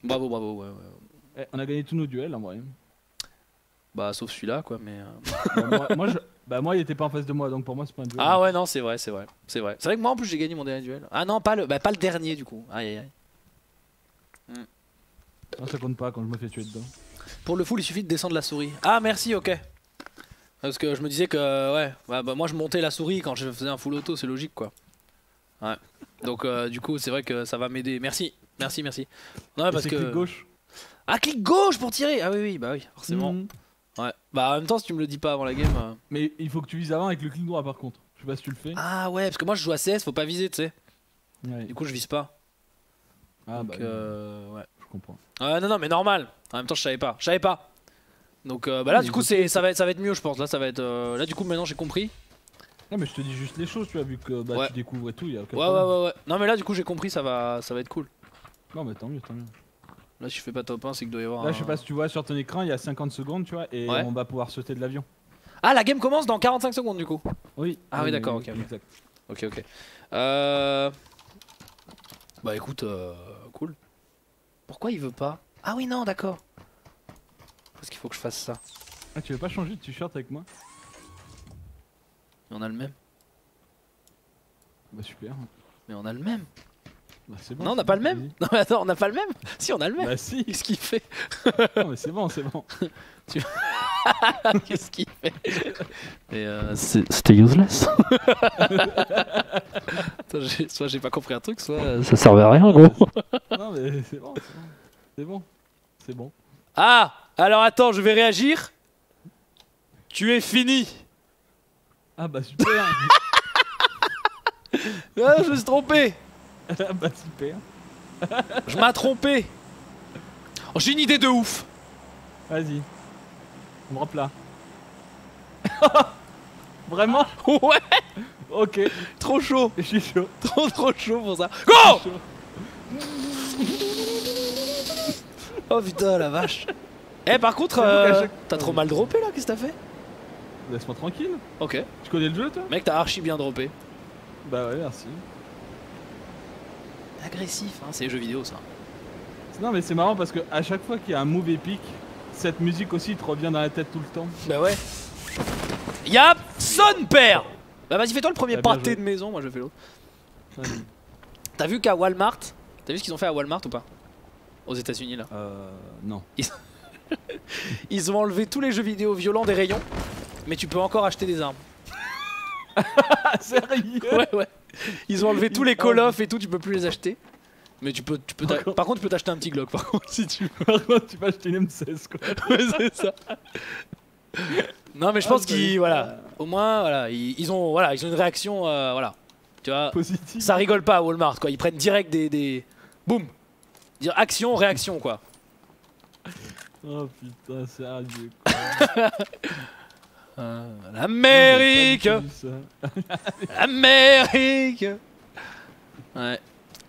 Bravo, bravo, ouais. On a gagné tous nos duels en vrai. Bah, sauf celui-là, quoi, mais. Moi, il était pas en face de moi, donc pour moi, c'est pas un duel. Ah ouais, non, c'est vrai. C'est vrai que moi, en plus, j'ai gagné mon dernier duel. Ah non, pas le dernier, du coup. Aïe, aïe, aïe. Non, ça compte pas quand je me fais tuer dedans. Pour le full, il suffit de descendre la souris. Ah, merci, ok. Parce que je me disais que, ouais, moi, je montais la souris quand je faisais un full auto, c'est logique, quoi. Ouais. Donc, du coup, c'est vrai que ça va m'aider. Merci. Non, parce que. Clic gauche. Ah, clic gauche pour tirer. Ah oui, bah oui, forcément. Ouais. Bah, en même temps, si tu me le dis pas avant la game. Mais il faut que tu vises avant avec le clic droit, par contre. Je sais pas si tu le fais. Ah ouais, parce que moi, je joue à CS, faut pas viser, tu sais. Ouais. Du coup, je vise pas. Ah Donc, ouais. Je comprends. Non, mais normal. En même temps, je savais pas. Donc, bah là, du coup, ça va être mieux, je pense. Là, ça va être. Là, du coup, maintenant, j'ai compris. Non, mais je te dis juste les choses, tu vois, vu que Ouais. tu découvres et tout. Y a aucun Ouais. problème. Non, mais là, du coup, j'ai compris, ça va être cool. Non, mais tant mieux. Là, si je fais pas top 1, c'est qu'il doit y avoir. Là, je sais pas si tu vois sur ton écran, il y a 50 secondes, tu vois, et Ouais. on va pouvoir sauter de l'avion. Ah, la game commence dans 45 secondes, du coup. Oui. Ah oui, d'accord, ok. Exact. Ok. Bah écoute, cool. Pourquoi il veut pas? Ah oui, non, d'accord. Parce qu'il faut que je fasse ça. Ah, tu veux pas changer de t-shirt avec moi? Mais on a le même. Bah, super. Mais on a le même. Bah, c'est bon. Non, on n'a pas le même. Vas-y. Non, mais attends, on n'a pas le même. Si, on a le même. Bah, si. Qu'est-ce qu'il fait? Non, mais c'est bon. Qu'est-ce qu'il fait? Et c'était useless. Attends, soit j'ai pas compris un truc, soit ça servait à rien, gros. Non, mais c'est bon. Ah, alors attends, je vais réagir. Tu es fini. Ah, bah, super. Ah, je me suis trompé. Ah, bah, super. Je m'as trompé. Oh, j'ai une idée de ouf. Vas-y. On drop là. Vraiment? Ouais, Ok. trop chaud. Je suis chaud. Trop chaud pour ça. Go! Chaud. Oh putain, la vache. Eh, par contre, t'as trop mal droppé là, qu'est-ce que t'as fait? Laisse-moi tranquille. Ok. Tu connais le jeu, toi? Mec, t'as archi bien droppé. Bah, ouais, merci. Agressif, hein, c'est les jeux vidéo ça. Non, mais c'est marrant parce que à chaque fois qu'il y a un move épique, cette musique aussi te revient dans la tête tout le temps. Bah ouais. Yap, son père. Bah vas-y, fais-toi le premier Bah, bien pâté joué. de maison, moi je fais l'autre. Vas-y. T'as vu qu'à Walmart, t'as vu ce qu'ils ont fait à Walmart ou pas? Aux États-Unis là. Non. Ils ont enlevé tous les jeux vidéo violents des rayons, mais tu peux encore acheter des armes. Ah, sérieux? Ouais. Ils ont enlevé tous les Call of et tout, tu peux plus les acheter. Mais tu peux par contre, tu peux t'acheter un petit Glock par contre si tu veux. Par contre, tu peux acheter une M16 quoi. Ouais, c'est ça. Non mais je pense qu'ils voilà, au moins voilà, ils ont une réaction voilà. Tu vois, Positif. ça rigole pas à Walmart quoi, ils prennent direct des boum. Dire action, réaction quoi. Oh putain, sérieux quoi. L'Amérique, Non, j'ai pas vu ça. l'Amérique. Ouais.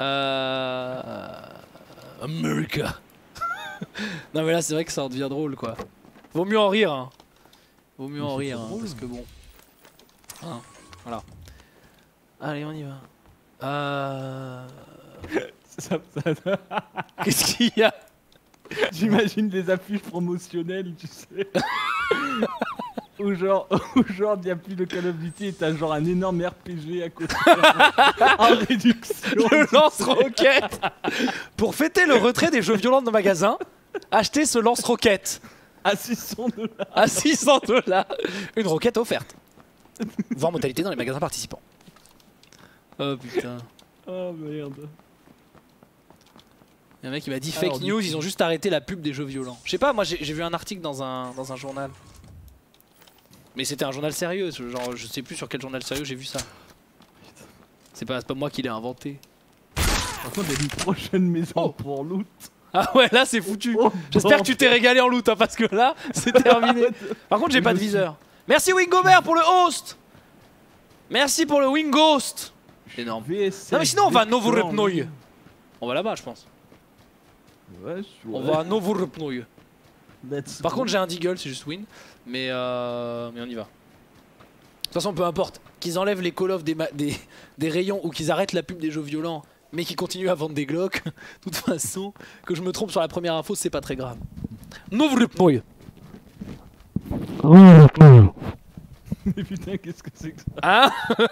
America. Non mais là c'est vrai que ça en devient drôle quoi. Vaut mieux en rire hein. Vaut mieux Mais en c'est rire trop hein, drôle. parce que bon. Hein, voilà. Allez on y va. Qu'est-ce qu'il y a? J'imagine des affiches promotionnelles, tu sais. Ou genre, il n'y a plus de Call of Duty et t'as genre un énorme RPG à côté. En réduction. Le lance-roquette. Pour fêter le retrait des jeux violents de nos magasins, achetez ce lance-roquette À 600 $. à 600 $. Une roquette offerte. Voir modalité dans les magasins participants. Oh putain. Oh merde. Il y a un mec qui m'a dit Alors, fake du news, coup- ils ont juste arrêté la pub des jeux violents. Je sais pas, moi j'ai vu un article dans un journal. Mais c'était un journal sérieux, genre je sais plus sur quel journal sérieux j'ai vu ça. C'est pas moi qui l'ai inventé. Par contre, il y a une prochaine maison pour loot. Ah ouais, là c'est foutu. Oh, J'espère que tu t'es régalé en loot hein, parce que là c'est terminé. Par contre j'ai pas de viseur. Merci Wingover pour le host. Merci pour le Winghost. Énorme. Non mais sinon on va à Novorupnoy. On va là-bas je pense. Ouais, On va à Novorupnoy. Let's Par go. contre j'ai un deagle, c'est juste win. Mais on y va. De toute façon peu importe. Qu'ils enlèvent les call of des rayons ou qu'ils arrêtent la pub des jeux violents mais qui continue à vendre des Glock. De toute façon, que je me trompe sur la première info, c'est pas très grave. Novrepnoy. Mais putain, qu'est-ce que c'est que ça? Hein?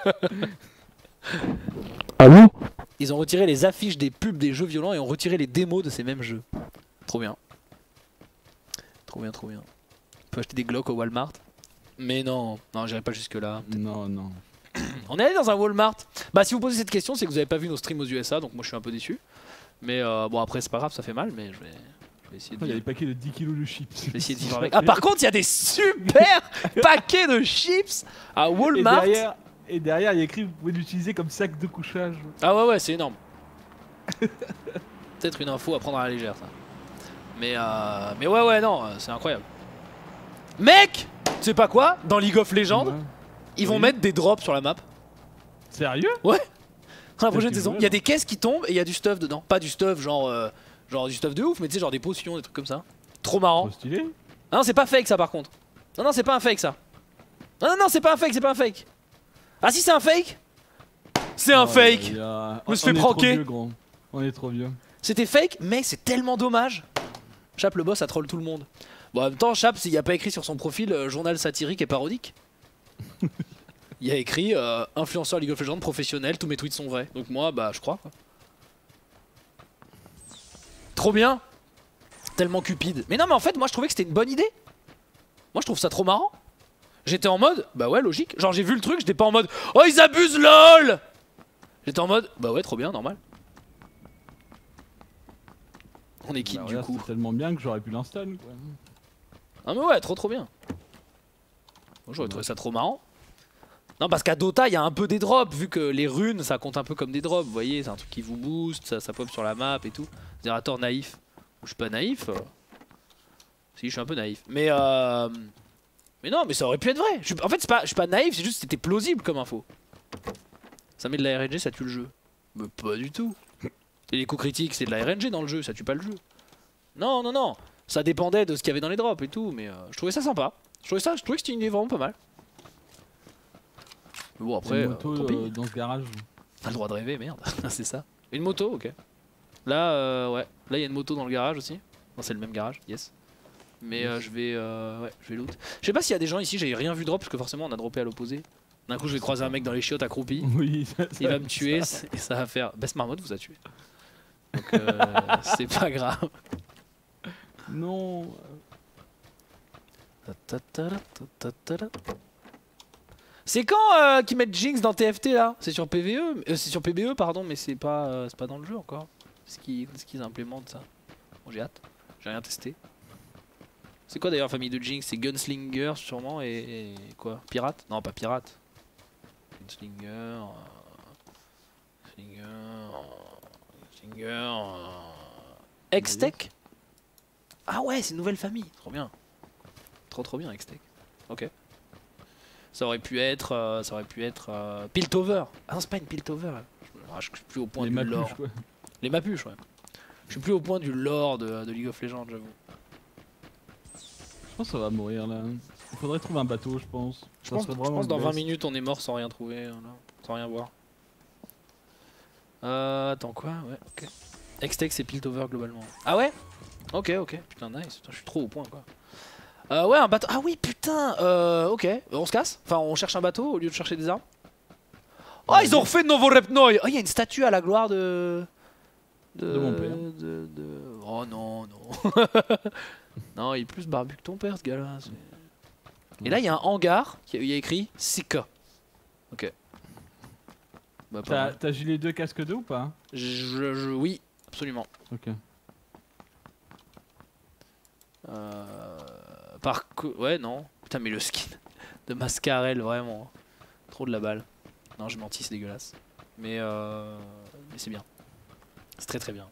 Allô? Ils ont retiré les affiches des pubs des jeux violents et ont retiré les démos de ces mêmes jeux. Trop bien. Trop bien, trop bien. On peut acheter des Glock au Walmart. Mais non, non, j'irai pas jusque là. Non, non. On est allé dans un Walmart. Bah si vous posez cette question, c'est que vous avez pas vu nos streams aux USA, donc moi je suis un peu déçu. Mais bon après c'est pas grave, ça fait mal, mais je vais essayer Il y a de... des paquets de 10 kilos de chips. Je vais essayer de vivre avec. Ah par contre il y a des super paquets de chips à Walmart. Et derrière il y a écrit vous pouvez l'utiliser comme sac de couchage. Ah ouais ouais c'est énorme. Peut-être une info à prendre à la légère ça. Mais ouais non, c'est incroyable. Mec, tu sais pas quoi? Dans League of Legends, Ouais. ils vont Oui. mettre des drops sur la map. Sérieux? Ouais. Dans la prochaine tu saison, veux, il y a là. des caisses qui tombent et il y a du stuff dedans. Pas du stuff genre du stuff de ouf, mais tu sais genre des potions, des trucs comme ça. Trop marrant. Trop stylé. Ah non, c'est pas fake ça par contre. Non c'est pas un fake ça. Non c'est pas un fake, c'est pas un fake. Ah si c'est un fake. C'est un fake. Je me suis fait pranker. On est trop vieux. C'était fake, mais c'est tellement dommage. Chap le boss a troll tout le monde. Bon en même temps Chap s'il y a pas écrit sur son profil journal satirique et parodique. Il y a écrit influenceur League of Legends professionnel, tous mes tweets sont vrais. Donc moi bah je crois quoi. Trop bien. Tellement cupide. Mais non mais en fait moi je trouvais que c'était une bonne idée. Moi je trouve ça trop marrant. J'étais en mode bah ouais logique. Genre j'ai vu le truc, j'étais pas en mode oh ils abusent lol. J'étais en mode bah ouais trop bien normal. On est quitte Bah, du regarde, coup. c'est tellement bien que j'aurais pu l'install quoi. Ah mais ouais trop bien. Moi j'aurais trouvé ça trop marrant. Non parce qu'à Dota il y a un peu des drops vu que les runes ça compte un peu comme des drops. Vous voyez c'est un truc qui vous booste, ça pop sur la map et tout. Zerator naïf. Je suis pas naïf. Si je suis un peu naïf. Mais non mais ça aurait pu être vrai. En fait je suis pas naïf, c'est juste que c'était plausible comme info. Ça met de la RNG, ça tue le jeu. Mais pas du tout. Et les coups critiques c'est de la RNG dans le jeu, ça tue pas le jeu. Non. Ça dépendait de ce qu'il y avait dans les drops et tout, mais je trouvais ça sympa. Je trouvais que c'était une idée vraiment pas mal. Mais bon après, Une moto tant pis. dans ce garage. T'as le droit de rêver, merde. C'est ça. Une moto, ok. Là, ouais. Là il y a une moto dans le garage aussi. Non c'est le même garage, yes. Mais je vais loot. Je sais pas s'il y a des gens ici, j'ai rien vu drop parce que forcément on a droppé à l'opposé. D'un coup je vais croiser un mec dans les chiottes accroupi. Oui, Il va me tuer et ça va faire... Best Marmotte vous a tué. Donc c'est pas grave. Non. C'est quand qu'ils mettent Jinx dans TFT là? C'est sur PVE, c'est sur PBE pardon, mais c'est pas dans le jeu encore. Est-ce qu'ils implémentent ça? Bon j'ai hâte, j'ai rien testé. C'est quoi d'ailleurs famille de Jinx? C'est Gunslinger sûrement et quoi? Pirate? Non pas pirate. Gunslinger... Hextech? Ah ouais c'est une nouvelle famille, trop bien. Trop bien Hextech. Ok. Ça aurait pu être Piltover. Ah non c'est pas une Piltover. Je suis plus au point Les du mapuches lore. quoi. Les mapuches ouais. Je suis plus au point du lore de League of Legends j'avoue. Je pense que ça va mourir là. Il faudrait trouver un bateau je pense. Je pense dans 20 minutes on est mort sans rien trouver, là, sans rien voir. Attends quoi? Ouais ok. Hextech c'est Piltover globalement. Ah ouais? Ok putain nice, putain, je suis trop au point quoi. Ouais un bateau, ah oui putain ok, on se casse? Enfin on cherche un bateau au lieu de chercher des armes? Oh ils ont refait de Novorepnoy. Oh il y a une statue à la gloire de mon père. Oh non non il est plus barbu que ton père ce gars là. Et là il y a un hangar, il y a écrit Sika. Ok. Bah, T'as gilet 2 casque 2 ou pas? oui, absolument. Ok. Ouais, non. Putain, mais le skin de Mascarel, vraiment. Trop de la balle. Non, je mentis, c'est dégueulasse. Mais c'est bien. C'est très bien.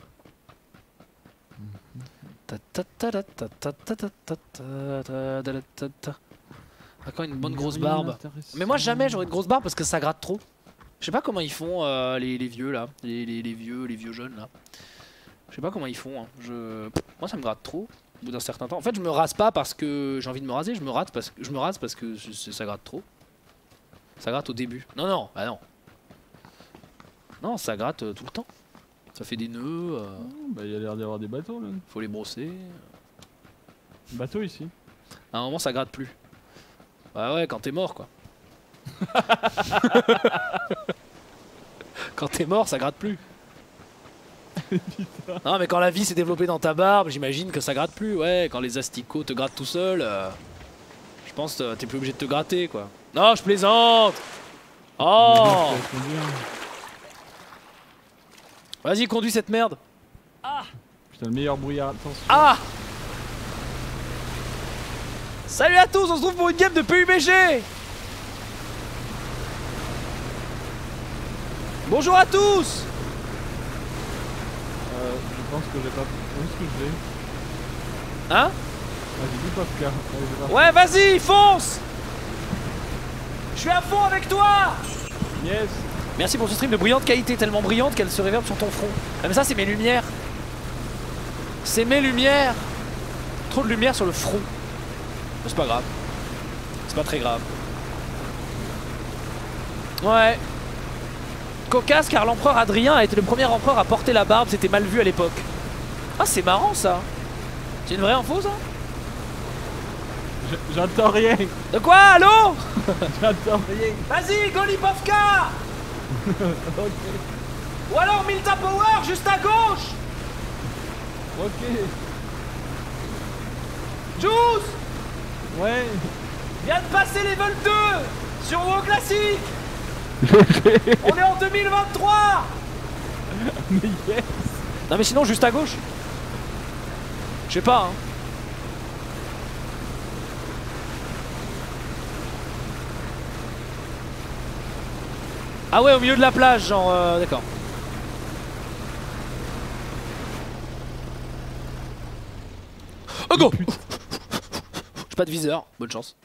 Encore une bonne grosse barbe. Mais moi, jamais j'aurais de grosse barbe parce que ça gratte trop. Je sais pas comment ils font les vieux là, les vieux jeunes là. Je sais pas comment ils font. Hein. Moi ça me gratte trop au bout d'un certain temps. En fait je me rase pas parce que j'ai envie de me raser, je me rase parce que ça gratte trop. Ça gratte au début. Non, bah non. Non, ça gratte tout le temps. Ça fait des nœuds. Bah il y a l'air d'y avoir des bateaux là. Faut les brosser. Bateau ici. À un moment ça gratte plus. Bah ouais, quand t'es mort quoi. Quand t'es mort ça gratte plus. Non mais quand la vie s'est développée dans ta barbe, j'imagine que ça gratte plus. Ouais, quand les asticots te grattent tout seul, je pense que t'es plus obligé de te gratter quoi. Non, je plaisante. Oh. Vas-y, conduis cette merde. Putain, le meilleur brouillard, attention. Ah. Salut à tous, on se retrouve pour une game de PUBG. Bonjour à tous. Je pense que j'ai pas... Où est-ce que je vais? Hein? Ah, j'ai dit Pafka. Ouais, vas-y, fonce. Je suis à fond avec toi. Yes. Merci pour ce stream de brillante qualité, tellement brillante qu'elle se réverbe sur ton front. Ah mais ça c'est mes lumières. C'est mes lumières. Trop de lumière sur le front. Mais c'est pas grave. C'est pas très grave. Ouais. Cocasse car l'empereur Adrien a été le premier empereur à porter la barbe, c'était mal vu à l'époque. Ah c'est marrant ça. C'est une vraie info ça? J'entends rien. De quoi? Allô? J'entends rien. Vas-y, Golipovka. Ok. Ou alors Milta Power juste à gauche. Ok. Juice. Ouais. Viens de passer level 2 sur WoW Classic. On est en 2023. Mais yes. Non mais sinon juste à gauche. Je sais pas hein. Ah ouais, au milieu de la plage, genre, d'accord. Oh go. J'ai pas de viseur, bonne chance.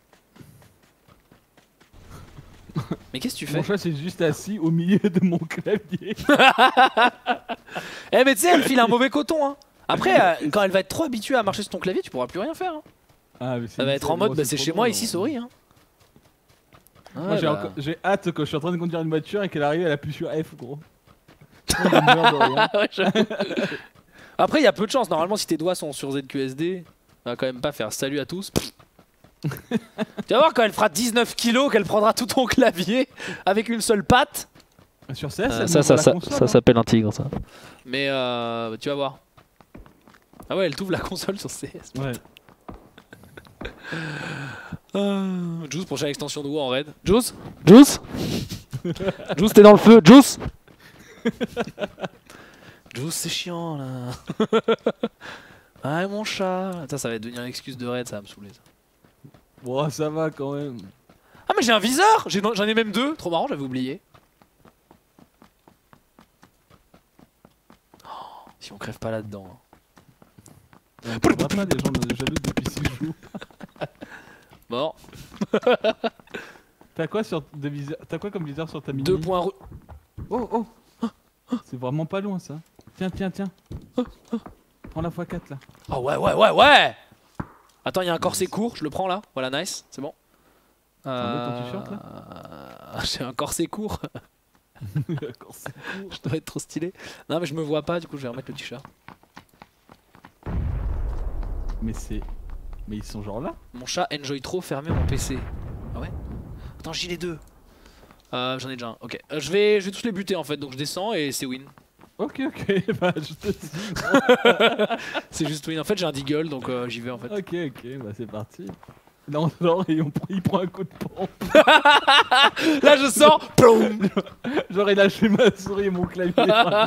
Mais qu'est-ce que tu fais? Mon chat c'est juste assis au milieu de mon clavier. Eh mais tu sais, elle file un mauvais coton hein. Après, quand elle va être trop habituée à marcher sur ton clavier, tu pourras plus rien faire hein. Ah, mais Ça va être en mode, bah c'est chez moi ici, souris hein. Moi Ouais, j'ai hâte quand je suis en train de conduire une voiture et qu'elle arrive, elle appuie sur F gros. Ouais, j'avoue. Après il y a peu de chance, normalement si tes doigts sont sur ZQSD, on va quand même pas faire salut à tous. Tu vas voir quand elle fera 19 kilos qu'elle prendra tout ton clavier avec une seule patte. Sur CS, ça s'appelle un tigre ça. Mais tu vas voir. Ah ouais, elle t'ouvre la console sur CS. Ouais. Juice, prochaine extension de WoW en raid. Juice? Juice? Juice, t'es dans le feu, Juice? Juice, c'est chiant là. Ah mon chat. Attends, ça va devenir une excuse de raid, ça va me saouler ça. Bon, ça va quand même. Ah mais j'ai un viseur. J'en ai même deux. Trop marrant, j'avais oublié. Oh, si on crève pas là-dedans. On comprend pas les gens jaloux depuis 6 jours. Bon. T'as quoi comme viseur sur ta mini? 2 points. Oh. C'est vraiment pas loin ça. Tiens. Prends la x4 là. Oh ouais. Attends, il y a un corset court, je le prends là. Voilà, nice, c'est bon. Ton t-shirt là. J'ai un corset court. Je dois être trop stylé. Non mais je me vois pas, du coup je vais remettre le t-shirt. Mais ils sont genre là. Mon chat enjoy trop fermer mon PC. Ah ouais? Attends, j'ai les deux. J'en ai déjà un, ok. Je vais tous les buter en fait, donc je descends et c'est win. Ok, bah je te dis. C'est juste win, en fait j'ai un deagle donc j'y vais en fait. Ok, bah c'est parti. Non, genre il prend un coup de pompe. Là je sors, ploum. Genre il a lâché ma souris et mon clavier.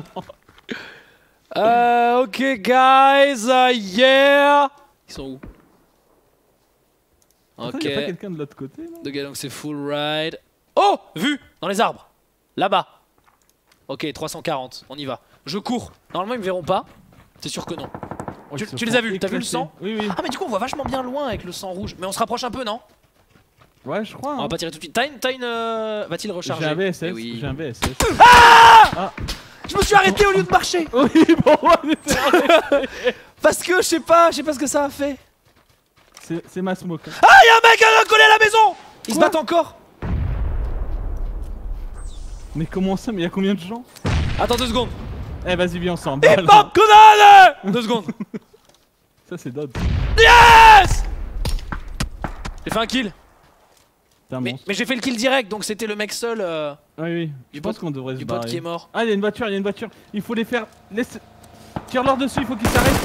Ok guys, yeah. Ils sont où? Ok. Y'a pas quelqu'un de l'autre côté là? Ok, donc c'est full ride. Oh, vu dans les arbres. Là-bas. Ok, 340, on y va. Je cours. Normalement ils me verront pas. C'est sûr que non. Tu les as vus? T'as vu le sang? Oui. Ah mais du coup on voit vachement bien loin avec le sang rouge. Mais on se rapproche un peu, non? Ouais, je crois. On va pas tirer tout de suite. T'as une va-t-il recharger? J'ai un VSS. Eh oui. J'ai un VSS. Ah, je me suis arrêté au lieu de marcher. Oui, bon, on était arrêté. Parce que je sais pas ce que ça a fait. C'est ma smoke. Ah, y'a un mec collé à la maison. Ils se battent encore. Mais comment ça? Mais y'a combien de gens? Attends 2 secondes. Eh vas-y viens ensemble. Et bam, grenade. 2 secondes. Ça c'est Dodd. Yes. J'ai fait un kill. T'es un monstre. Mais j'ai fait le kill direct, donc c'était le mec seul Oui, je pense pote- qu'on devrait se du pote barrer. qui est mort. Ah, il y a une voiture, il y a une voiture. Il faut les faire. Laisse. Tire-leur dessus, il faut qu'ils s'arrêtent.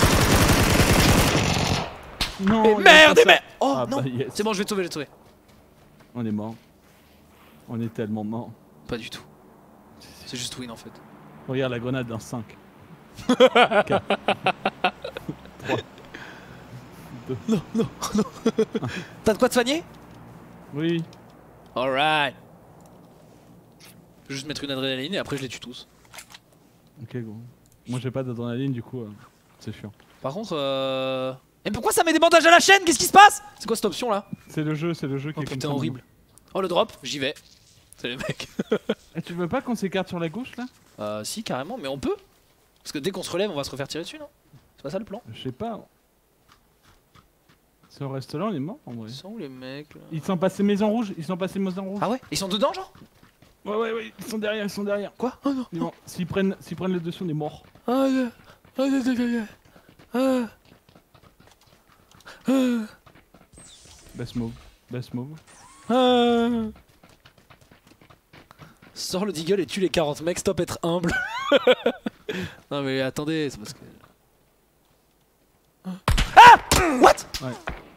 Non. Et il y a merde, pas et ça. merde. Oh Ah, non. bah, yes. C'est bon, je vais te sauver, je vais te sauver. On est mort. On est tellement mort. Pas du tout. C'est juste win en fait. Regarde la grenade d'un 5. 4. 3. 2. Non. T'as de quoi te soigner? Oui. Alright. Je vais juste mettre une adrénaline et après je les tue tous. Ok, gros. Moi j'ai pas d'adrénaline, du coup, c'est chiant. Par contre, Mais pourquoi ça met des bandages à la chaîne? Qu'est-ce qui se passe? C'est quoi cette option là? C'est le jeu qui Oh est comme putain, ça. horrible. Oh le drop, j'y vais. C'est les mecs. Et tu veux pas qu'on s'écarte sur la gauche là? Si, carrément, mais on peut. Parce que dès qu'on se relève, on va se refaire tirer dessus, non? C'est pas ça le plan? Je sais pas. Si on reste là, on est mort en vrai. Ils sont où les mecs là? Ils sont passés maison rouge, ils sont passés maison rouge. Ah ouais? Ils sont dedans, genre? Ouais, ils sont derrière, ils sont derrière. Quoi? Oh non. Ils vont- S'ils prennent le dessus, on est mort. Best move. Sors le deagle et tue les 40 mecs, stop être humble. Non mais attendez, c'est parce que... Ah! What? Ouais.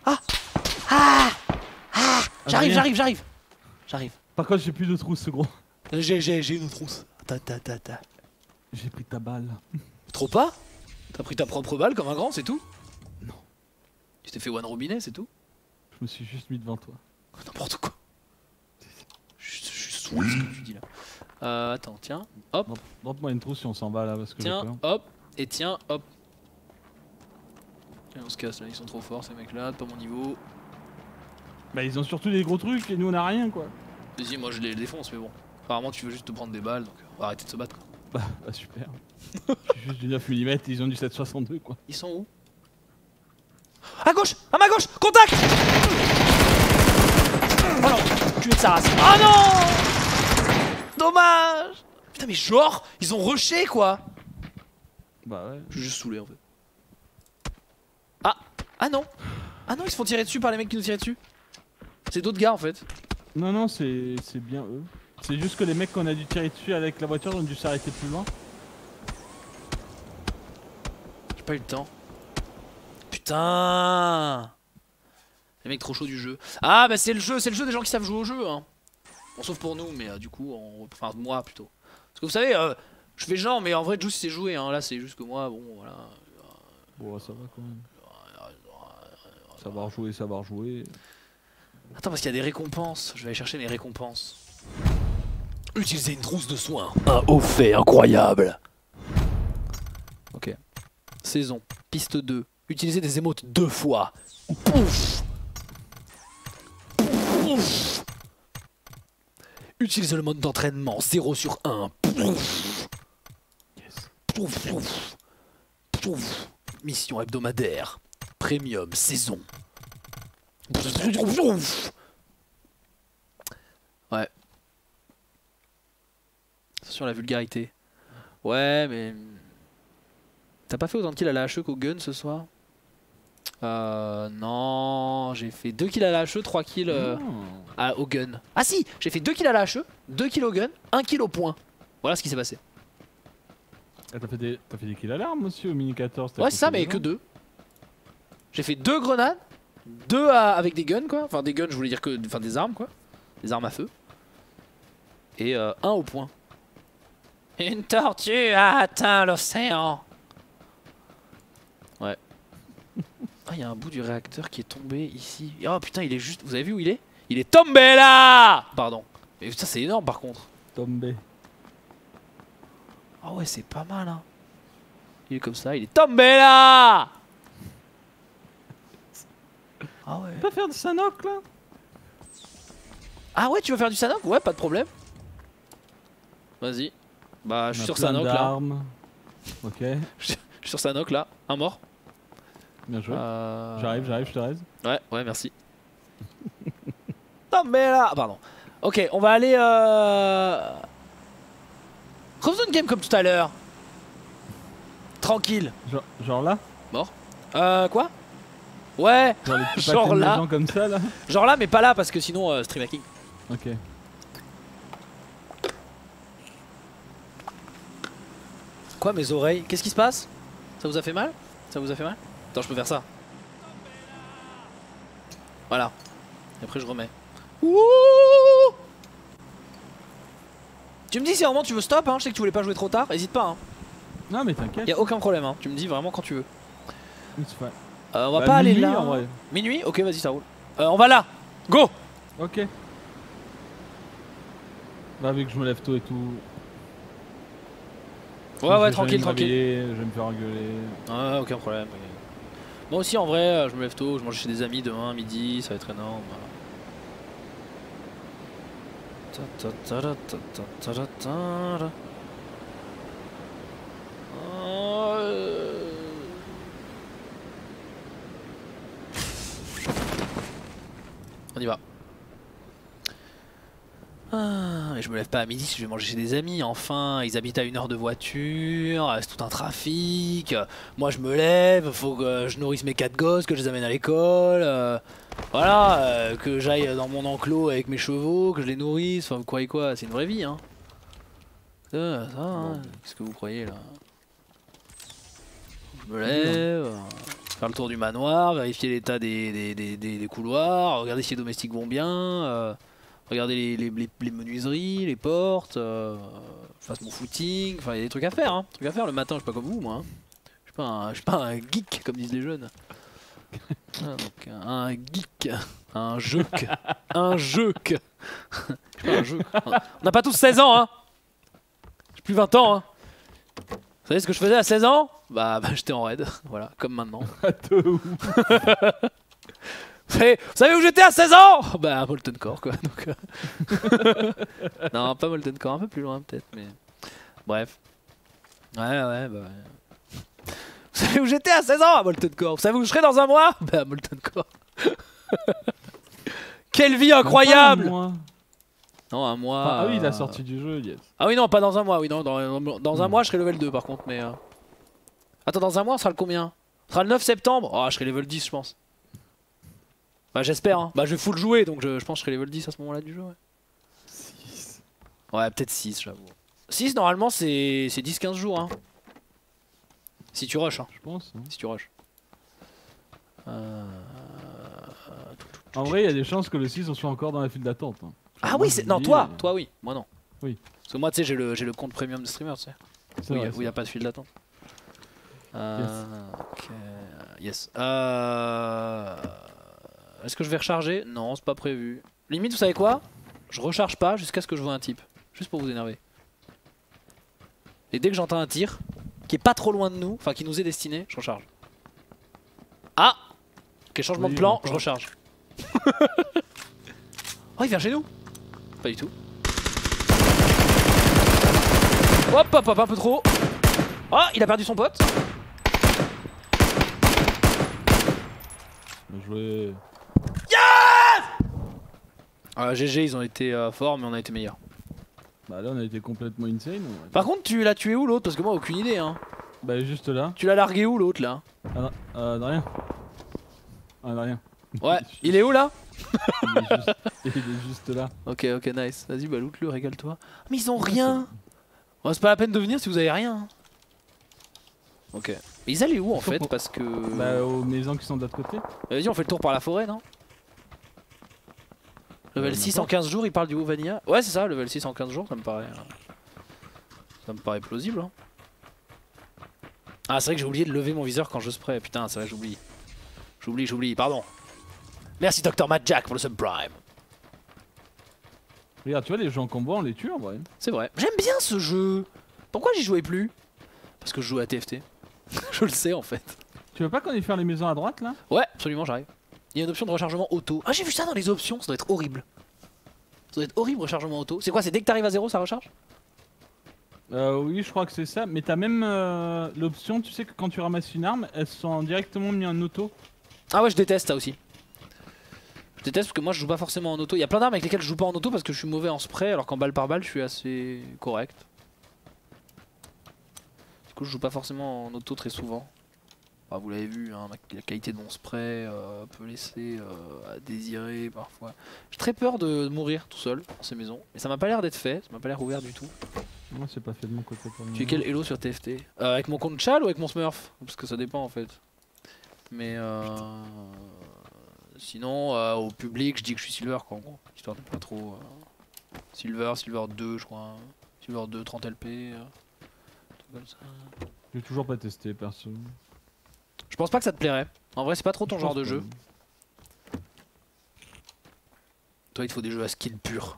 J'arrive. Par contre, j'ai plus de trousse, ce gros. J'ai une trousse. J'ai pris ta balle. Trop pas? T'as pris ta propre balle comme un grand, c'est tout? Non. Tu t'es fait one robinet, c'est tout? Je me suis juste mis devant toi. N'importe quoi. Je suis sous ce que tu dis là. Attends, tiens, hop, Drop-moi une trousse si on s'en va là parce que j'ai tiens, peur. hop, et tiens, hop. Et on se casse là, ils sont trop forts ces mecs là, pas mon niveau. Bah, ils ont surtout des gros trucs et nous on a rien quoi. Vas-y, moi je les défonce, mais bon. Apparemment, tu veux juste te prendre des balles, donc on va arrêter de se battre quoi. Bah super. J'ai juste du 9 mm, ils ont du 7,62 quoi. Ils sont où? À gauche! À ma gauche! Contact! Oh non! Tué de sa race. Oh non! Dommage! Putain, mais genre, ils ont rushé quoi! Bah ouais. Je suis juste saoulé en fait. Ah non! Ah non, ils se font tirer dessus par les mecs qui nous tiraient dessus. C'est d'autres gars en fait. Non, c'est bien eux. C'est juste que les mecs qu'on a dû tirer dessus avec la voiture ont dû s'arrêter plus loin. J'ai pas eu le temps. Putain! Les mecs trop chauds du jeu. Ah bah c'est le jeu des gens qui savent jouer au jeu hein. Bon sauf pour nous, mais du coup, enfin moi plutôt. Parce que vous savez, je fais genre, mais en vrai Juice c'est joué hein. Là c'est juste que moi, bon voilà. Bon, ça va quand même. Savoir jouer. Attends, parce qu'il y a des récompenses. Je vais aller chercher mes récompenses. Utilisez une trousse de soins. Un haut fait incroyable. Ok. Saison. Piste 2. Utilisez des émotes 2 fois. Pouf. Pouf. Utilisez le mode d'entraînement 0 sur 1. Pouf. Yes. Pouf, pouf. Pouf. Mission hebdomadaire. Premium saison. Ouais. Attention à la vulgarité. Ouais, mais... T'as pas fait autant de kills à la HE qu'au gun ce soir? Non, j'ai fait 2 kills à la HE, 3 kills au gun. Ah si, j'ai fait 2 kills à la HE, 2 kills au gun, 1 kill au point. Voilà ce qui s'est passé. Ah, t'as fait des kills à l'arme aussi au mini 14. Ouais, c'est ça, mais que 2. J'ai fait 2 grenades, 2 avec des guns quoi. Enfin, des guns, je voulais dire que. Enfin, des armes quoi. Des armes à feu. Et 1 au point. Une tortue a atteint l'océan. Ouais. Ah, il y a un bout du réacteur qui est tombé ici. Oh putain, il est juste. Vous avez vu où il est? Il est tombé là! Pardon. Mais putain, c'est énorme par contre. Tombé. Ah ouais, c'est pas mal hein. Il est comme ça, il est tombé là! Ah ouais. Tu peux faire du Sanok là? Ah ouais, tu veux faire du Sanok? Ouais, pas de problème. Vas-y. Bah, je suis sur Sanok là. Ok. Je suis sur Sanok là. Un mort. Bien joué. J'arrive, je te raise. Ouais, merci. Non mais là, pardon. Ok, on va aller. Refaisons une game comme tout à l'heure. tranquille. Genre là? Mort. Quoi? Ouais. Genre les petits Genre pâtés de là. maison comme ça là? Genre là, mais pas là parce que sinon stream hacking. Ok. Quoi mes oreilles? Qu'est-ce qui se passe? Ça vous a fait mal? Ça vous a fait mal? Attends, je peux faire ça. Voilà. Et après je remets. Ouh, tu me dis si à un moment tu veux stop, hein, je sais que tu voulais pas jouer trop tard, hésite pas. Hein. Non mais t'inquiète. Y a aucun problème, hein. Tu me dis vraiment quand tu veux. On va Bah, pas aller minuit, là. en vrai. Minuit? Ok, vas-y, ça roule. On va là. Go. Ok. Bah vu que je me lève tôt et tout. Ouais, tranquille, tranquille. Je vais me faire engueuler. Ouais, aucun problème. Moi aussi en vrai, je me lève tôt, je mange chez des amis demain midi, ça va être énorme. On y va. Mais je me lève pas à midi si je vais manger chez des amis, enfin, ils habitent à 1 heure de voiture, c'est tout un trafic, moi je me lève, faut que je nourrisse mes 4 gosses, que je les amène à l'école, voilà, que j'aille dans mon enclos avec mes chevaux, que je les nourrisse, enfin vous croyez quoi, c'est une vraie vie hein. Hein. Qu'est-ce que vous croyez là? Je me lève, faire le tour du manoir, vérifier l'état des couloirs, regarder si les domestiques vont bien. Regardez les menuiseries, les portes, je fasse mon footing, enfin il y a des trucs à faire, hein. Trucs à faire le matin, je suis pas comme vous moi. Hein. Je suis pas un geek comme disent les jeunes. Donc, un geek, un jeuk, un jeuk. Je suis pas un jeuk. On n'a pas tous 16 ans hein. J'ai plus 20 ans hein. Vous savez ce que je faisais à 16 ans? Bah j'étais en raid, voilà, comme maintenant. Vous savez où j'étais à 16 ans? Bah Molten Core quoi. Donc, non pas Molten Core, un peu plus loin peut-être mais... Bref. Ouais bah... Vous savez où j'étais à 16 ans? À Molten Core. Vous savez où je serai dans un mois? Bah Molten Core. Quelle vie incroyable! Non un mois... Ah oui la sortie du jeu, yes. Ah oui non pas dans un mois, oui non dans un mois je serai level 2 par contre mais... Attends dans un mois on sera le combien? On sera le 9 septembre? Oh je serai level 10 je pense. Bah j'espère hein. Bah je vais full jouer donc je pense que je serai level 10 à ce moment là du jeu ouais. 6. Ouais peut-être 6 j'avoue. 6 normalement c'est 10-15 jours hein. Si tu rush hein. Je pense. Hein. Si tu rush. En vrai il y a des chances que le 6 on soit encore dans la file d'attente. Hein. Ah oui c'est... Non toi oui. Moi non. Oui. Parce que moi tu sais j'ai le compte premium de streamer tu sais. Où il n'y a pas de file d'attente. Ok. Yes. Est-ce que je vais recharger? Non, c'est pas prévu. Limite, vous savez quoi? Je recharge pas jusqu'à ce que je vois un type. Juste pour vous énerver. Et dès que j'entends un tir, qui est pas trop loin de nous, enfin qui nous est destiné, je recharge. Ah! Ok, changement de plan, je recharge. Oh, il vient chez nous? Pas du tout. Hop, un peu trop. Oh, il a perdu son pote. Bien joué. GG ils ont été forts mais on a été meilleurs. Bah là on a été complètement insane. Par contre tu l'as tué où l'autre? Parce que moi aucune idée hein. Bah juste là. Tu l'as largué où l'autre là? De rien. Ah de rien. Ouais, il est où là? il est juste là. Ok nice, vas-y bah loot-le, régale-toi. Mais ils ont rien. Bon, c'est pas la peine de venir si vous avez rien. Hein. Ok. Mais ils allaient où en fait? Parce que... Bah aux maisons qui sont de l'autre côté. Vas-y on fait le tour par la forêt non? Level 6 en 15 jours, il parle du haut vanilla. Ouais c'est ça, level 6 en 15 jours, ça me paraît plausible. Hein. Ah c'est vrai que j'ai oublié de lever mon viseur quand je spray, putain c'est vrai j'oublie. J'oublie, pardon. Merci Dr Matt Jack pour le subprime. Regarde, tu vois les gens qu'on voit on les tue en vrai. C'est vrai. J'aime bien ce jeu. Pourquoi j'y jouais plus? Parce que je joue à TFT. Je le sais en fait. Tu veux pas qu'on aille faire les maisons à droite là? Ouais, absolument, j'arrive. Il y a une option de rechargement auto. Ah, j'ai vu ça dans les options, ça doit être horrible. Ça doit être horrible, rechargement auto. C'est quoi? C'est dès que t'arrives à 0, ça recharge? Oui, je crois que c'est ça. Mais t'as même l'option, tu sais que quand tu ramasses une arme, elles sont directement mises en auto. Ah ouais, je déteste ça aussi. Je déteste parce que moi je joue pas forcément en auto. Il y a plein d'armes avec lesquelles je joue pas en auto parce que je suis mauvais en spray, alors qu'en balle par balle je suis assez correct. Du coup je joue pas forcément en auto très souvent. Bah, vous l'avez vu, hein, la qualité de mon spray peut laisser à désirer parfois. J'ai très peur de mourir tout seul dans ces maisons. Mais ça m'a pas l'air d'être fait, ça m'a pas l'air ouvert du tout. Moi c'est pas fait de mon côté pour le Tu es quel Elo sur TFT? Avec mon compte Chal ou avec mon Smurf? Parce que ça dépend en fait. Mais sinon au public je dis que je suis Silver quoi en gros. Histoire de pas trop... Silver 2 je crois. Silver 2, 30 LP. Tout comme ça. J'ai toujours pas testé perso. Je pense pas que ça te plairait. En vrai c'est pas trop ton genre de jeu. Toi il te faut des jeux à skin pur.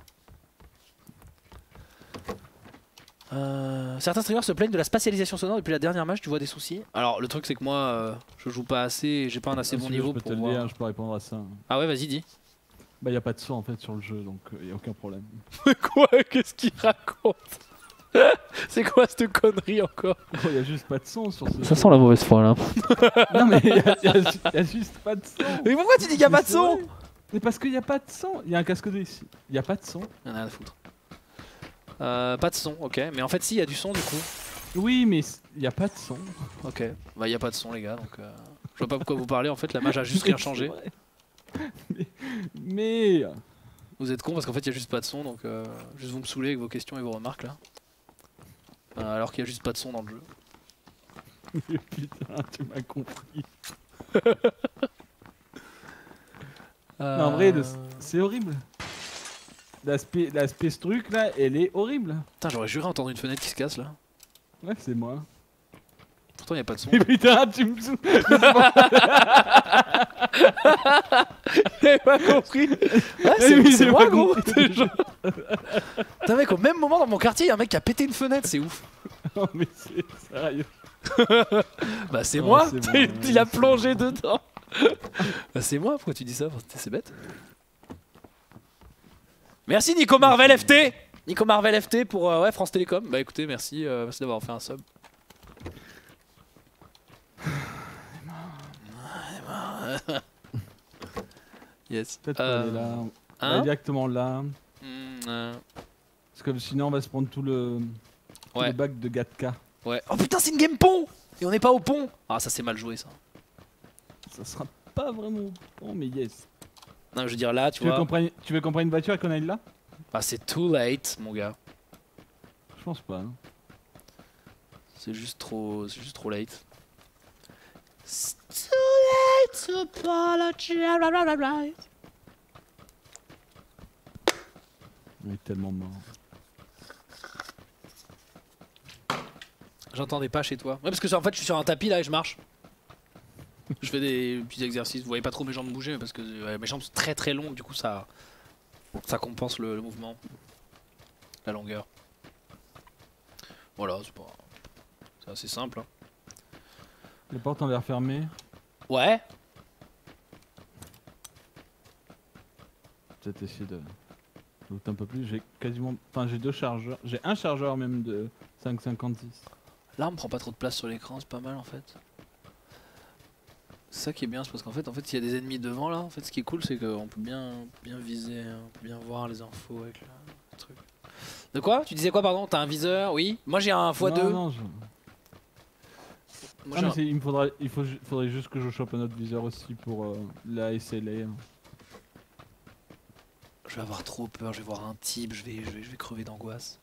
Certains streamers se plaignent de la spatialisation sonore depuis la dernière match, tu vois des soucis? Alors le truc c'est que moi je joue pas assez et j'ai pas un assez bon niveau pour voir. Dire, je peux répondre à ça. Ah ouais vas-y dis. Bah y a pas de son en fait sur le jeu donc y a aucun problème. Quoi? Qu'est-ce qu'il raconte? C'est quoi cette connerie encore? Oh, y a juste pas de son sur ce jeu. Ça sent la mauvaise foi là. Non mais y a juste pas de son. Mais pourquoi tu dis qu'il y a pas de son? Mais parce qu'il y a pas de son. Y a un casque de ici. Y a pas de son. Y'en a rien à foutre. Pas de son, ok. Mais en fait si, y a du son du coup. Oui mais y a pas de son. Ok. Bah y a pas de son les gars donc je vois pas pourquoi vous parlez en fait, la mage a juste rien changé. Mais... Vous êtes con parce qu'en fait y a juste pas de son donc juste vous me saoulez avec vos questions et vos remarques là. Alors qu'il y a juste pas de son dans le jeu. Putain tu m'as compris. Non, en vrai c'est horrible. L'aspect ce truc là, elle est horrible. Putain j'aurais juré entendre une fenêtre qui se casse là. Ouais c'est moi. Pourtant y a pas de son. Mais putain tu me saoules. J'avais pas compris. Ouais, c'est moi gros. Putain mec au même moment dans mon quartier y'a un mec qui a pété une fenêtre, c'est ouf. Non mais c'est sérieux. Bah c'est moi, moi. Il a plongé dedans. Bah c'est moi, pourquoi tu dis ça? C'est bête. Merci Nico Marvel FT. Nico Marvel FT pour ouais, France Télécom. Bah écoutez merci, merci d'avoir fait un sub. Yes. Peut-être qu'on est là. On hein est directement là. Parce que sinon on va se prendre tout le bac de Gatka. Ouais. Oh putain c'est une game pont. Et on n'est pas au pont. Ah ça c'est mal joué ça. Ça sera pas vraiment bon mais yes. Non je veux dire là tu vois. Tu veux qu'on prenne une voiture et qu'on aille là? Ah c'est too late mon gars. Je pense pas. Hein. C'est juste trop late. It's too late to apologize. On est tellement mort. J'entendais pas chez toi. Ouais parce que en fait je suis sur un tapis là et je marche. Je fais des petits exercices. Vous voyez pas trop mes jambes bouger parce que mes jambes sont très très longues du coup ça compense le mouvement. La longueur. Voilà c'est assez simple. Hein. Les portes ont l'air fermées. Ouais. Peut-être essayer de looter un peu plus. J'ai quasiment... Enfin j'ai 2 chargeurs. J'ai un chargeur même de 5,56. L'arme prend pas trop de place sur l'écran, c'est pas mal en fait. C'est ça qui est bien, c'est parce qu'en fait s'il y a des ennemis devant là, en fait ce qui est cool c'est qu'on peut bien viser, on peut bien voir les infos avec le truc. De quoi? Tu disais quoi pardon? T'as un viseur? Oui. Moi j'ai un x2. Non, Moi, mais il faudrait juste que je chope un autre viseur aussi pour la SLA. Je vais avoir trop peur, je vais voir un type, je vais crever d'angoisse.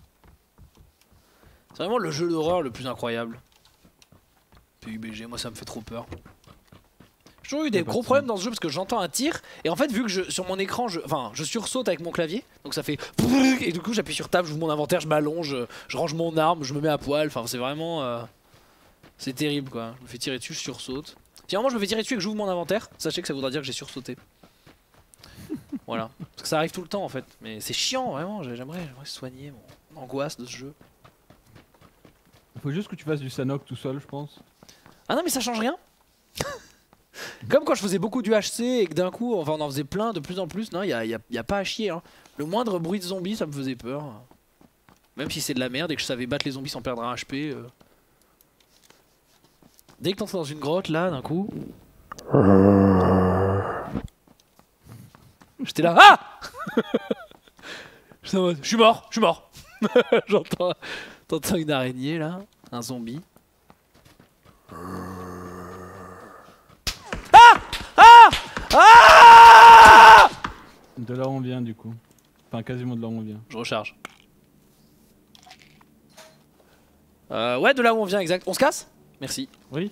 C'est vraiment le jeu d'horreur le plus incroyable. PUBG, moi ça me fait trop peur. J'ai toujours eu des gros problèmes dans ce jeu parce que j'entends un tir et en fait vu que sur mon écran je sursaute avec mon clavier donc ça fait et du coup j'appuie sur table, j'ouvre mon inventaire, je m'allonge, je range mon arme, je me mets à poil, enfin c'est vraiment c'est terrible quoi. Je me fais tirer dessus, je sursaute. Si à un moment je me fais tirer dessus et que j'ouvre mon inventaire, sachez que ça voudra dire que j'ai sursauté. Voilà, parce que ça arrive tout le temps en fait, mais c'est chiant vraiment, j'aimerais soigner mon angoisse de ce jeu. Il faut juste que tu fasses du Sanok tout seul je pense. Ah non mais ça change rien. Comme quand je faisais beaucoup du HC et que d'un coup enfin on en faisait plein de plus en plus, non y a pas à chier hein. Le moindre bruit de zombie ça me faisait peur. Même si c'est de la merde et que je savais battre les zombies sans perdre un HP. Dès que t'entres dans une grotte là d'un coup. J'étais là. Ah je suis mort. T'entends une araignée là. Un zombie. Ah! De là où on vient du coup. Enfin quasiment de là où on vient. Je recharge. Ouais, de là où on vient, exact. On se casse? Merci. Oui.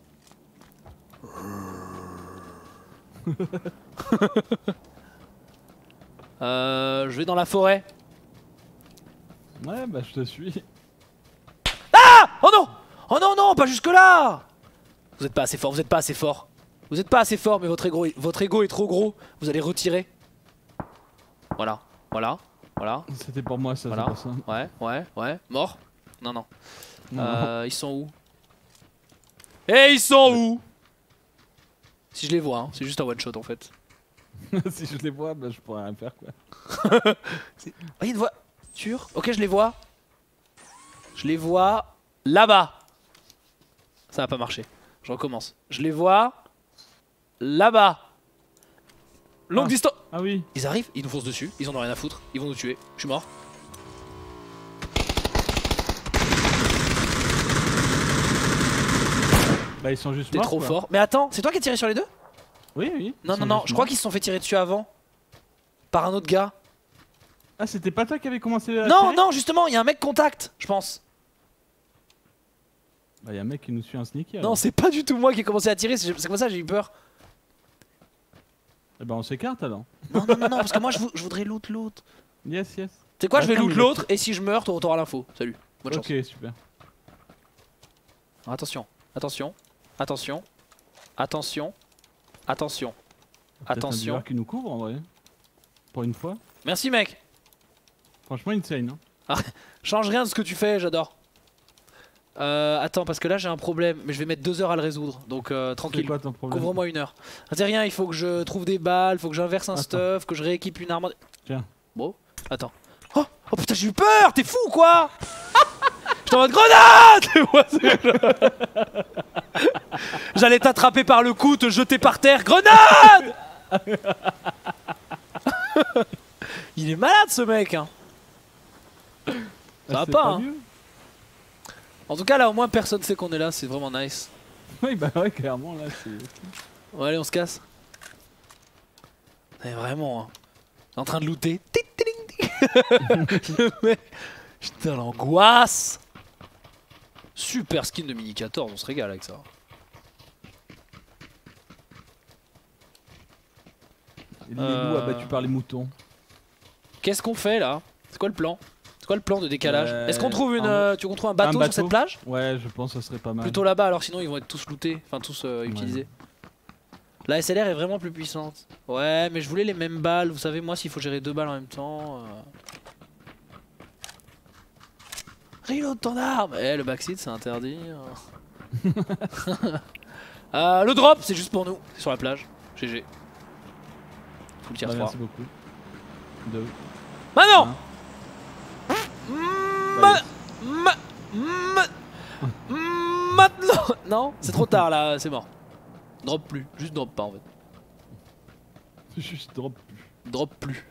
Je vais dans la forêt. Ouais bah je te suis. Oh non! Oh non, non, pas jusque là! Vous êtes pas assez fort, vous êtes pas assez fort. Vous êtes pas assez fort, mais votre ego est trop gros. Vous allez retirer. Voilà, voilà, voilà. C'était pour moi ça, Voilà. c'est pour ça. Ouais, ouais, ouais. Mort? Non, non. Non. Ils sont où? Eh, ils sont où? Si je les vois, hein, c'est juste un one shot en fait. Si je les vois, bah je pourrais rien faire quoi. Ah, il y a une voiture. Ok, je les vois. Je les vois là-bas. Ça va pas marcher. Je recommence. Je les vois là-bas. Longue distance. Ah oui. Ils arrivent, ils nous foncent dessus. Ils en ont rien à foutre. Ils vont nous tuer. Je suis mort. Bah ils sont juste T'es morts, trop quoi. fort. Mais attends, c'est toi qui as tiré sur les deux? Oui oui. Non, non, non. Je crois qu'ils se sont fait tirer dessus avant. Par un autre gars. Ah c'était pas toi qui avait commencé à Non, tirer. non, justement, il y a un mec contact, je pense. Bah y'a un mec qui nous suit un sneaky. Non, alors. c'est pas du tout moi qui ai commencé à tirer. C'est comme ça, j'ai eu peur. Eh bah on s'écarte alors. Non, non, non, non, parce que moi je voudrais loot l'autre. Yes yes. Tu sais quoi, je vais Attends, loot mais l'autre et si je meurs, t'auras l'info. Salut, bonne chance. Ok super. Alors, attention, attention, attention, attention, attention, Peut-être un attention. dealer qui nous couvre en vrai. Pour une fois. Merci mec. Franchement insane hein. Change rien de ce que tu fais, j'adore. Attends, parce que là j'ai un problème, mais je vais mettre 2 heures à le résoudre, donc C'est tranquille. quoi ton problème? Couvre-moi 1 heure. C'est rien, il faut que je trouve des balles, faut que j'inverse un Attends. stuff, que je rééquipe une arme. Tiens. Bon, attends. Oh, oh putain, j'ai eu peur, t'es fou ou quoi? J'étais en mode grenade. J'allais t'attraper par le cou, te jeter par terre. Grenade. Il est malade ce mec hein. Ça va c'est pas hein. mieux. En tout cas là au moins personne sait qu'on est là, c'est vraiment nice. Oui bah ouais clairement là c'est. Bon allez on se casse. Mais vraiment hein. En train de looter. Le mec. Putain l'angoisse. Super skin de Mini 14, on se régale avec ça. Et les loups abattus par les moutons. Qu'est-ce qu'on fait là? C'est quoi le plan? C'est quoi le plan de décalage? Est-ce qu'on trouve tu veux qu'on trouve un bateau un sur cette plage? Ouais je pense que ça serait pas mal. Plutôt là-bas alors sinon ils vont être tous lootés, enfin tous utilisés. La SLR est vraiment plus puissante. Ouais mais je voulais les mêmes balles, vous savez moi s'il faut gérer 2 balles en même temps. Reload ton arme. Eh le backseat c'est interdit. Le drop c'est juste pour nous, c'est sur la plage. GG. Full tier Bah, 3. merci beaucoup. 2. Bah non. Maintenant. Non, c'est trop tard là, c'est mort. Drop plus, juste drop pas en fait. Juste drop. Drop plus.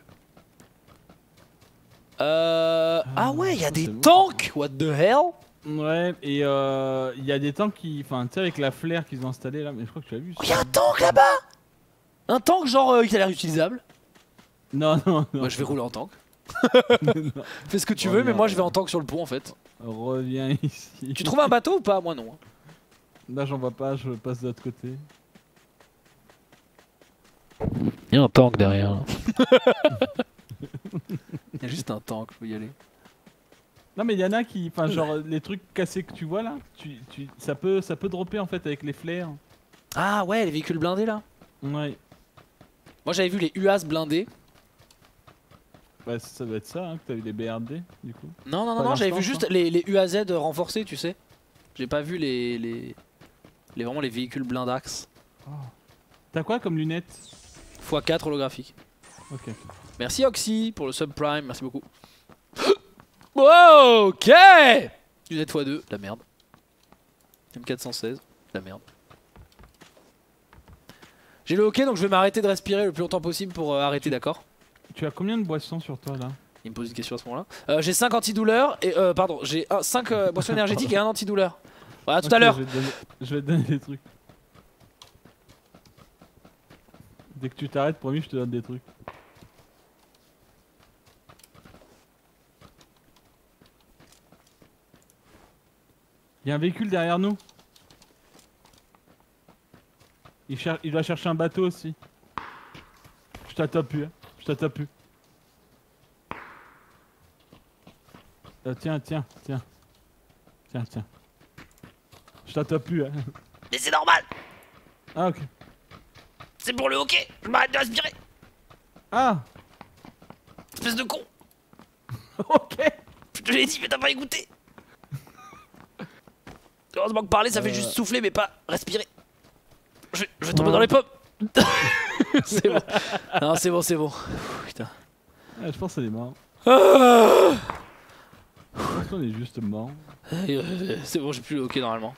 Ah ouais, il y a ça, des c'est lourd. tanks. What the hell? Ouais, et il y a des tanks qui. Enfin, tu sais, avec la flair qu'ils ont installée là, mais je crois que tu l'as vu. Oh, il y a un tank là-bas. Un tank genre qui a l'air utilisable. Non, non, non. Moi je vais rouler en tank. Non. Fais ce que tu Oh, veux, mais merde. moi je vais en tank sur le pont en fait. Reviens ici. Tu trouves un bateau ou pas? Moi non. Là, j'en vois pas, je passe de l'autre côté. Il y a un tank derrière. Il y a juste un tank, faut y aller. Non, mais il y en a qui. Enfin, genre, les trucs cassés que tu vois là, ça peut dropper en fait avec les flares. Ah ouais, les véhicules blindés là. Ouais. Moi j'avais vu les UAS blindés. Bah, ça doit être ça, hein, que t'as vu les BRD du coup. Non, non, non, Pas non, j'avais vu l'instant, juste les UAZ renforcés, tu sais. J'ai pas vu vraiment les véhicules blindax. T'as quoi comme lunettes? x4 holographique. Ok. Merci Oxy pour le subprime, merci beaucoup. Wow, ok. Lunette x2, la merde. M416, la merde. J'ai le ok donc je vais m'arrêter de respirer le plus longtemps possible pour arrêter, d'accord? Tu as combien de boissons sur toi là? Il me pose une question à ce moment-là. J'ai 5 antidouleurs et pardon, j'ai 5 boissons énergétiques et un antidouleur. Voilà, tout à l'heure. Je vais te donner des trucs. Dès que tu t'arrêtes, promis, je te donne des trucs. Il y a un véhicule derrière nous. Il doit chercher un bateau aussi. Je t'attends plus, hein. Je t'attends plus. Tiens. Tiens. Je t'attends plus, hein. Mais c'est normal. Ah, ok. C'est pour le hockey. Je m'arrête de respirer. Ah. Espèce de con. Ok. Je te l'ai dit, mais t'as pas écouté. Heureusement que parler, ça fait juste souffler, mais pas respirer. Je vais tomber dans les pommes. C'est bon. Non, c'est bon. Putain. Ah, je pense qu'elle est morte. Ah, Je pense qu'on est juste mort. c'est bon, j'ai plus le hockey normalement.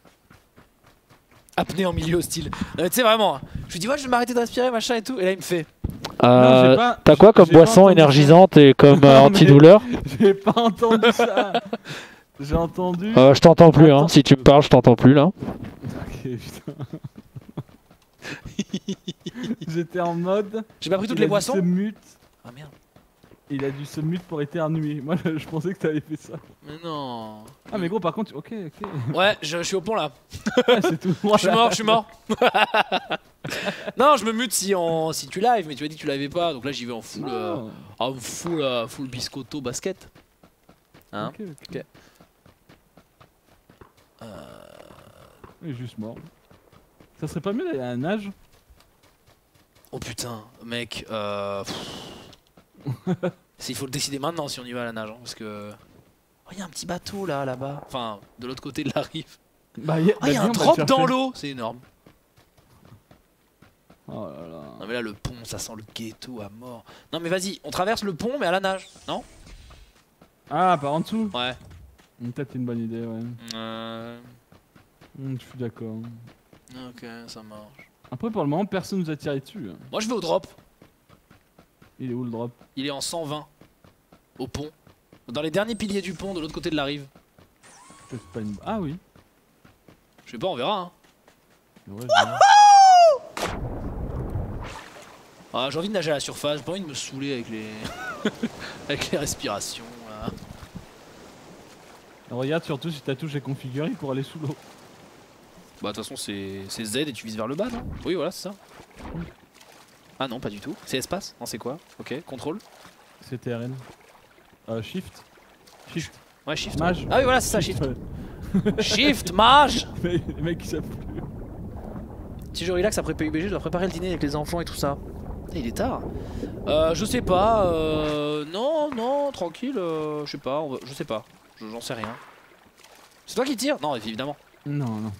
Apnée en milieu hostile. Tu sais vraiment, je lui dis ouais, je vais m'arrêter de respirer, machin et tout, et là il me fait. T'as quoi comme boisson énergisante et comme antidouleur? J'ai pas entendu ça. J'ai entendu. Je t'entends plus, hein. Si tu me parles, je t'entends plus là. Ok, putain. J'étais en mode. J'ai pas pris toutes les boissons. Se mute. Ah merde. Il a dû se mute pour éternuer. Moi je pensais que t'avais fait ça. Mais non. Ah mais gros par contre, ok. Ouais, je suis au pont là. Ah, c'est tout. Je suis mort. Non, je me mute si tu live, mais tu m'as dit que tu l'avais pas, donc là j'y vais en full, full biscotto basket. Hein? Ok. Il est juste mort. Ça serait pas mieux d'aller à la nage? Oh putain, mec. Il faut le décider maintenant si on y va à la nage, hein, parce que. Oh, il y a un petit bateau là-bas. Enfin, de l'autre côté de la rive. Bah, il y a un drop dans l'eau, c'est énorme. Oh là là. Non mais là le pont, ça sent le ghetto à mort. Non mais vas-y, on traverse le pont mais à la nage, non? Ah, par en dessous? Ouais. Peut-être une bonne idée, ouais. Je suis d'accord. Ok, ça marche. Après, pour le moment, personne nous a tiré dessus. Moi je vais au drop. Il est où le drop? Il est en 120. Au pont. Dans les derniers piliers du pont de l'autre côté de la rive. Pas une... Ah oui. Je sais pas, on verra. Hein. Ouais, Ah, j'ai envie de nager à la surface, j'ai pas envie de me saouler avec les avec les respirations. Là. Regarde surtout si ta touche est configurée pour aller sous l'eau. Bah de toute façon c'est Z et tu vises vers le bas non? Oui voilà c'est ça. Ah non pas du tout. C'est espace? Non c'est quoi? Ok, contrôle. C'est TRN. Shift. Shift. Ouais shift. Mage. Ouais. Ah oui voilà c'est ça shift. Shift, mage. Les mecs ils savent plus. Si je relaxe après PUBG je dois préparer le dîner avec les enfants et tout ça. Il est tard. Je sais pas. Non, tranquille. Je sais pas. Je sais pas. J'en sais rien. C'est toi qui tire? Non, évidemment. Non.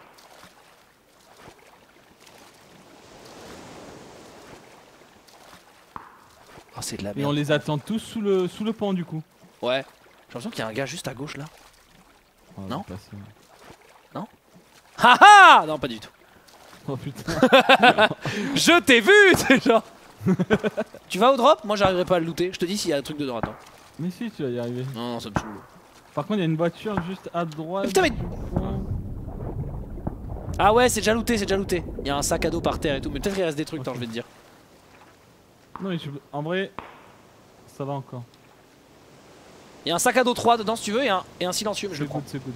Oh, c'est de la merde. Et on les attend tous sous le pont du coup. Ouais. J'ai l'impression qu'il y a un gars juste à gauche là. Oh, non? Non? Haha! Non, pas du tout. Oh putain. Je t'ai vu, c'est genre. Tu vas au drop? Moi j'arriverai pas à le looter. Je te dis s'il y a un truc dedans, attends. Mais si, tu vas y arriver. Non, ça me saoule. Par contre, il y a une voiture juste à droite. Putain, mais. Ah ouais, c'est déjà looté, Il y a un sac à dos par terre et tout, mais peut-être qu'il reste des trucs, attends, je vais te dire. Non, mais en vrai, ça va encore. Il y a un sac à dos 3 dedans si tu veux et un silencieux, mais je le prends. C'est good.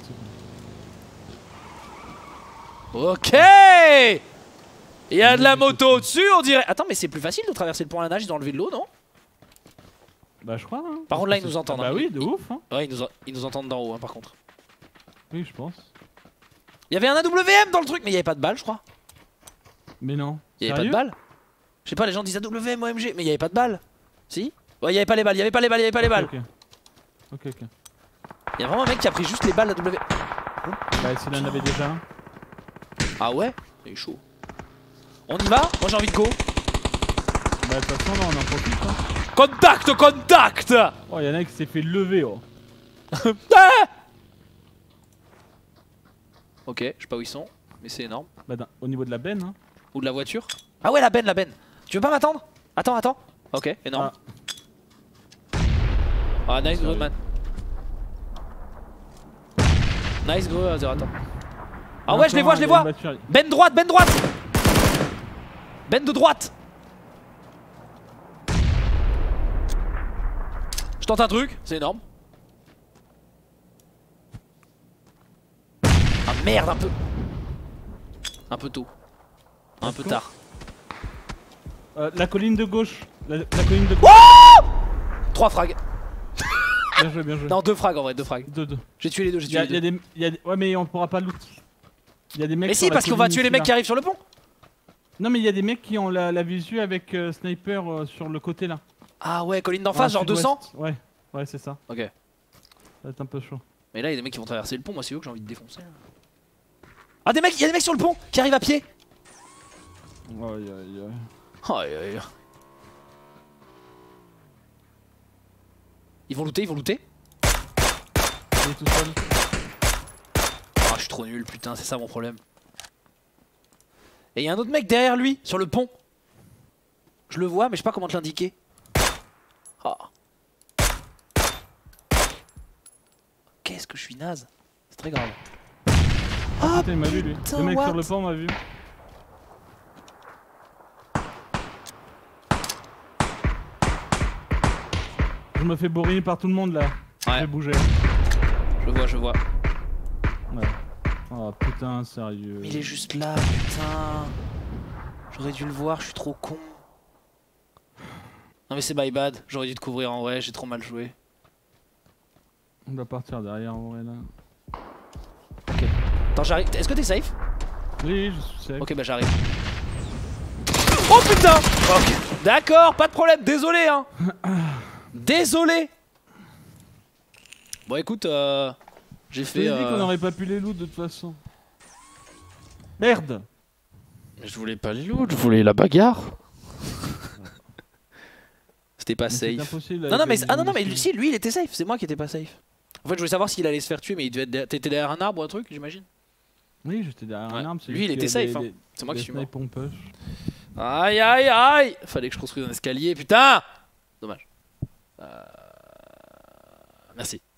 Ok. Il y a de la moto au-dessus, on dirait. Attends, mais c'est plus facile de traverser le pont à la nage, ils ont enlevé de l'eau, non? Bah je crois. Hein. Par contre là ils nous entendent. Bah oui, de ouf. Hein. Ouais, ils nous entendent d'en haut, hein, par contre. Oui, je pense. Il y avait un AWM dans le truc, mais il y avait pas de balle, je crois. Mais non. Il y avait pas de balle. Je sais pas, les gens disent AWM, OMG, mais il y avait pas de balle. Si? Ouais, il y avait pas les balles, il y avait pas les balles. Ok. Il y a vraiment un mec qui a pris juste les balles AWM. Bah s'il en avait déjà un. Ah ouais? Il est chaud. On y va? Moi j'ai envie de go. Bah de toute façon là on en profite hein. Contact. Oh y'en a un qui s'est fait lever oh. Ok, je sais pas où ils sont, mais c'est énorme. Bah au niveau de la benne hein. Ou de la voiture. Ah ouais la benne. Tu veux pas m'attendre? Attends. Ok, énorme. Ah, nice go, man. Nice go, Zerator. Ah ouais, je les vois, je les vois. Ben droite, Ben droite. Ben de droite. Je tente un truc, c'est énorme. Ah merde, un peu. Un peu tôt. Un peu tard. La colline de gauche. La colline de gauche. Oh 3 frags. Bien joué, bien joué. Non, 2 frags en vrai, 2 frags. 2. J'ai tué les deux, j'ai tué les deux. Ouais, mais on pourra pas loot. Il y a des mecs. Mais si, parce qu'on va tuer les mecs qui arrivent sur le pont. Non, mais il y a des mecs qui ont la visu avec sniper sur le côté là. Ah ouais, colline d'en face, genre 200. Ouais, ouais, c'est ça. Ok. Ça va être un peu chaud. Mais là, il y a des mecs qui vont traverser le pont, moi c'est eux que j'ai envie de défoncer. Ah, des mecs, il y a des mecs sur le pont qui arrivent à pied. Aïe aïe aïe. Aïe aïe. Ils vont looter, ils vont looter. Il est tout seul. Ah, je suis trop nul, putain, c'est ça mon problème. Et il y a un autre mec derrière lui, sur le pont. Je le vois, mais je sais pas comment te l'indiquer. Ah. Qu'est-ce que je suis naze. C'est très grave. Ah putain, il m'a vu lui. Le mec sur le pont m'a vu. Je me fais bourriner par tout le monde là. Ouais. Je vais bouger. Je vois. Ouais. Oh putain, sérieux. Mais il est juste là, putain. J'aurais dû le voir, je suis trop con. Non mais c'est my bad, j'aurais dû te couvrir en vrai, j'ai trop mal joué. On doit partir derrière en vrai là. Ok. Attends, j'arrive. Est-ce que t'es safe? Oui, je suis safe. Ok, bah j'arrive. Oh putain! Ok. D'accord, pas de problème, désolé hein. Désolé. Bon écoute, j'ai fait... Je t'ai dit qu'on aurait pas pu les loot de toute façon. Merde! Je voulais pas les loot, je voulais la bagarre. C'était pas safe. Impossible Non, non, mais, si, lui il était safe, c'est moi qui étais pas safe. En fait, je voulais savoir s'il allait se faire tuer, mais il devait être. T'étais derrière un arbre ou un truc, j'imagine? Oui, j'étais derrière un arbre. Lui il était safe, hein. C'est moi qui suis mort. Aïe aïe aïe! Fallait que je construise un escalier, putain! Dommage. Merci.